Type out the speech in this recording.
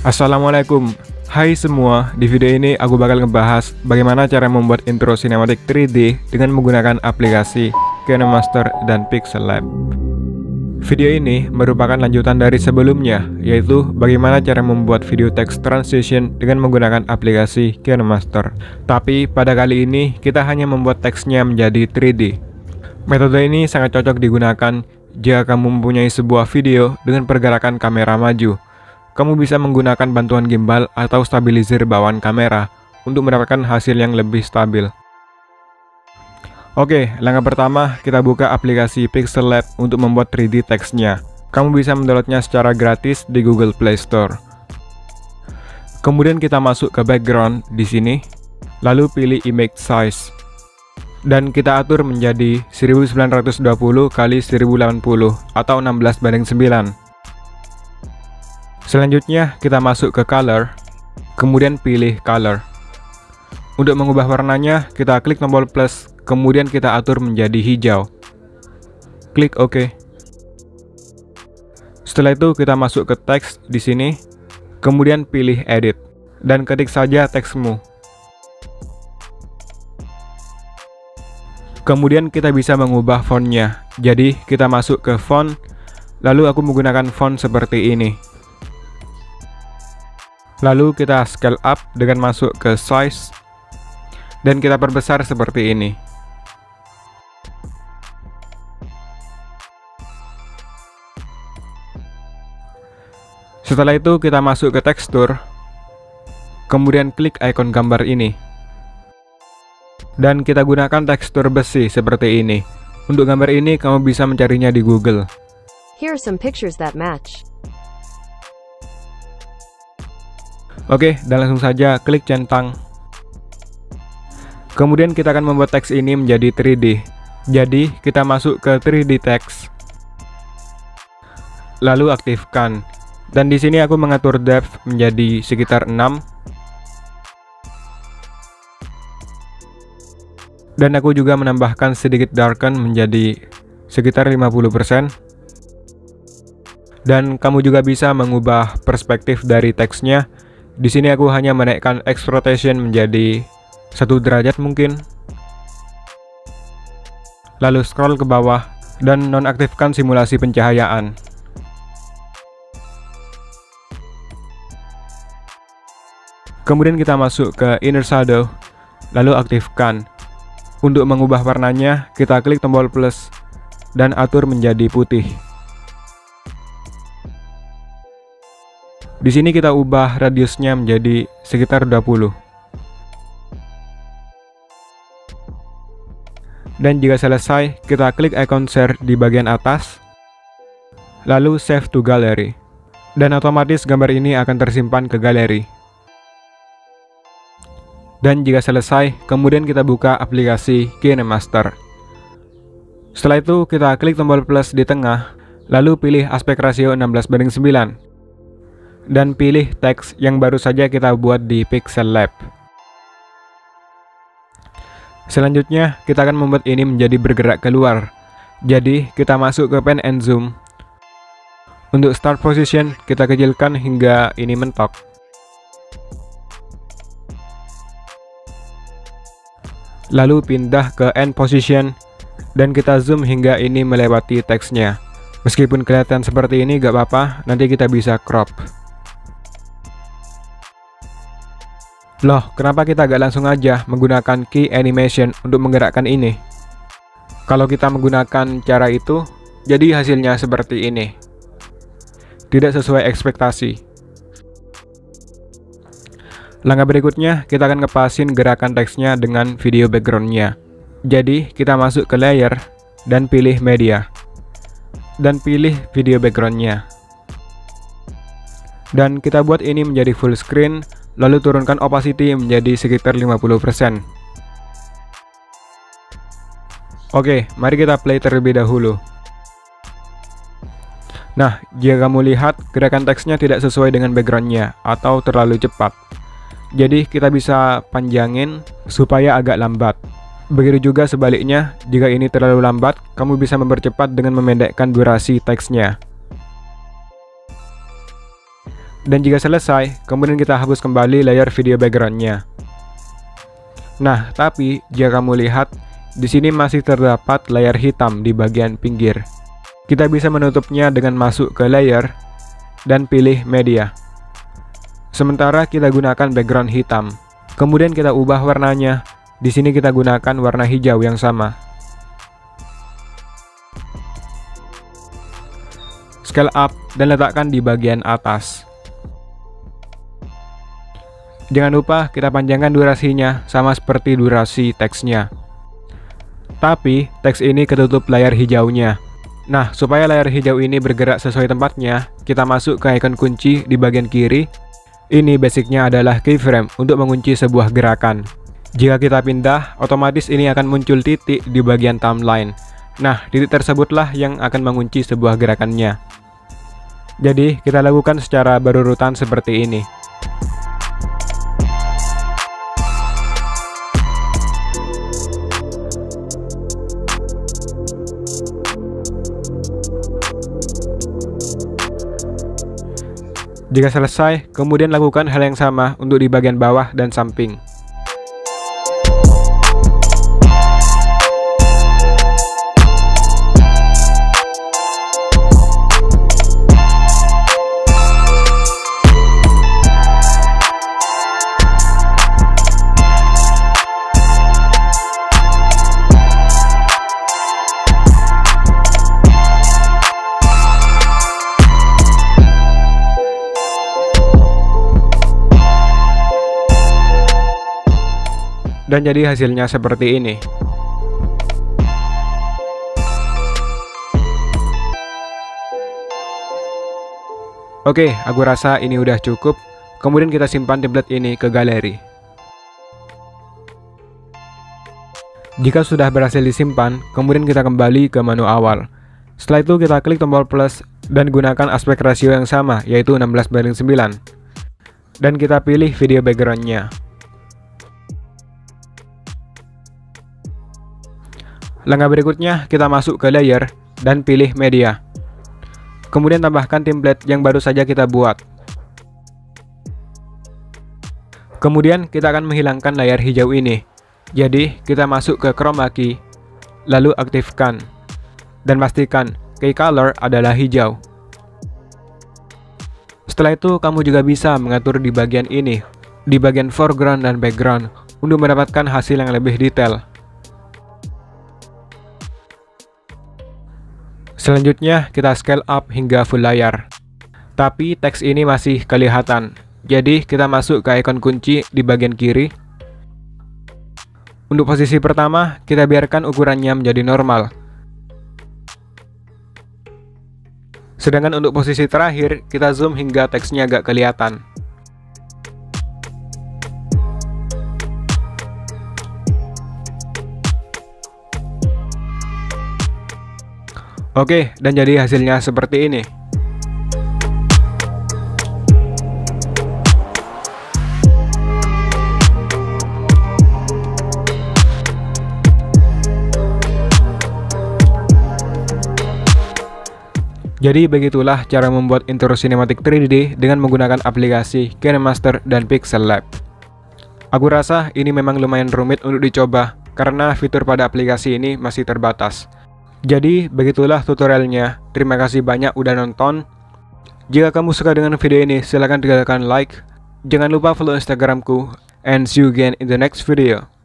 Assalamualaikum. Hai semua, di video ini aku bakal ngebahas bagaimana cara membuat intro sinematik 3D dengan menggunakan aplikasi KineMaster dan Pixel Lab. Video ini merupakan lanjutan dari sebelumnya, yaitu bagaimana cara membuat video text transition dengan menggunakan aplikasi KineMaster. Tapi pada kali ini kita hanya membuat teksnya menjadi 3D. Metode ini sangat cocok digunakan jika kamu mempunyai sebuah video dengan pergerakan kamera maju. Kamu bisa menggunakan bantuan gimbal atau stabilizer bawaan kamera untuk mendapatkan hasil yang lebih stabil. Oke, langkah pertama kita buka aplikasi Pixel Lab untuk membuat 3D teksnya. Kamu bisa mendownloadnya secara gratis di Google Play Store. Kemudian kita masuk ke background di sini, lalu pilih image size. Dan kita atur menjadi 1920 x 1080 atau 16:9. Selanjutnya kita masuk ke color, kemudian pilih color. Untuk mengubah warnanya, kita klik tombol plus, kemudian kita atur menjadi hijau. Klik OK. Setelah itu kita masuk ke teks di sini, kemudian pilih edit dan ketik saja teksmu. Kemudian kita bisa mengubah fontnya. Jadi kita masuk ke font, lalu aku menggunakan font seperti ini. Lalu kita scale up dengan masuk ke size dan kita perbesar seperti ini. Setelah itu kita masuk ke tekstur, kemudian klik ikon gambar ini. Dan kita gunakan tekstur besi seperti ini. Untuk gambar ini kamu bisa mencarinya di Google. Here are some pictures that match. Oke, dan langsung saja klik centang. Kemudian kita akan membuat teks ini menjadi 3D. Jadi, kita masuk ke 3D text. Lalu aktifkan. Dan di sini aku mengatur depth menjadi sekitar 6. Dan aku juga menambahkan sedikit darken menjadi sekitar 50%. Dan kamu juga bisa mengubah perspektif dari teksnya. Di sini aku hanya menaikkan X rotation menjadi 1 derajat mungkin. Lalu scroll ke bawah dan nonaktifkan simulasi pencahayaan. Kemudian kita masuk ke inner shadow, lalu aktifkan. Untuk mengubah warnanya, kita klik tombol plus dan atur menjadi putih. Di sini kita ubah radiusnya menjadi sekitar 20. Dan jika selesai, kita klik icon share di bagian atas, lalu save to gallery. Dan otomatis gambar ini akan tersimpan ke galeri. Dan jika selesai, kemudian kita buka aplikasi KineMaster. Setelah itu, kita klik tombol plus di tengah, lalu pilih aspek rasio 16:9. Dan pilih teks yang baru saja kita buat di Pixel Lab. Selanjutnya, kita akan membuat ini menjadi bergerak keluar. Jadi, kita masuk ke pen and zoom. Untuk start position, kita kecilkan hingga ini mentok. Lalu pindah ke end position dan kita zoom hingga ini melewati teksnya. Meskipun kelihatan seperti ini gak apa-apa, nanti kita bisa crop. Loh, kenapa kita gak langsung aja menggunakan key animation untuk menggerakkan ini? Kalau kita menggunakan cara itu, jadi hasilnya seperti ini. Tidak sesuai ekspektasi. Langkah berikutnya, kita akan ngepasin gerakan teksnya dengan video backgroundnya. Jadi, kita masuk ke layer dan pilih media. Dan pilih video backgroundnya. Dan kita buat ini menjadi full screen, lalu turunkan opacity menjadi sekitar 50%. Oke, mari kita play terlebih dahulu. Nah, jika kamu lihat gerakan teksnya tidak sesuai dengan backgroundnya atau terlalu cepat. Jadi kita bisa panjangin supaya agak lambat. Begitu juga sebaliknya, jika ini terlalu lambat, kamu bisa mempercepat dengan memendekkan durasi teksnya. Dan jika selesai, kemudian kita hapus kembali layer video backgroundnya. Nah, tapi jika kamu lihat, di sini masih terdapat layar hitam di bagian pinggir. Kita bisa menutupnya dengan masuk ke layer dan pilih media. Sementara kita gunakan background hitam. Kemudian kita ubah warnanya. Di sini kita gunakan warna hijau yang sama. Scale up dan letakkan di bagian atas. Jangan lupa kita panjangkan durasinya sama seperti durasi teksnya. Tapi teks ini ketutup layar hijaunya. Nah, supaya layar hijau ini bergerak sesuai tempatnya, kita masuk ke icon kunci di bagian kiri. Ini basicnya adalah keyframe untuk mengunci sebuah gerakan. Jika kita pindah, otomatis ini akan muncul titik di bagian timeline. Nah, titik tersebutlah yang akan mengunci sebuah gerakannya. Jadi, kita lakukan secara berurutan seperti ini. Jika selesai, kemudian lakukan hal yang sama untuk di bagian bawah dan samping. Dan jadi hasilnya seperti ini. Oke, aku rasa ini udah cukup. Kemudian kita simpan template ini ke galeri. Jika sudah berhasil disimpan, kemudian kita kembali ke menu awal. Setelah itu kita klik tombol plus dan gunakan aspek rasio yang sama, yaitu 16:9. Dan kita pilih video backgroundnya. Langkah berikutnya, kita masuk ke layer dan pilih media. Kemudian tambahkan template yang baru saja kita buat. Kemudian kita akan menghilangkan layar hijau ini. Jadi, kita masuk ke chroma key, lalu aktifkan, dan pastikan key color adalah hijau. Setelah itu, kamu juga bisa mengatur di bagian ini, di bagian foreground dan background, untuk mendapatkan hasil yang lebih detail. Selanjutnya, kita scale up hingga full layar. Tapi teks ini masih kelihatan. Jadi, kita masuk ke icon kunci di bagian kiri. Untuk posisi pertama, kita biarkan ukurannya menjadi normal. Sedangkan untuk posisi terakhir, kita zoom hingga teksnya agak kelihatan. Oke, dan jadi hasilnya seperti ini. Jadi begitulah cara membuat intro sinematik 3D dengan menggunakan aplikasi KineMaster dan Pixel Lab. Aku rasa ini memang lumayan rumit untuk dicoba, karena fitur pada aplikasi ini masih terbatas. Jadi, begitulah tutorialnya. Terima kasih banyak udah nonton. Jika kamu suka dengan video ini, silahkan tinggalkan like. Jangan lupa follow Instagramku. And see you again in the next video.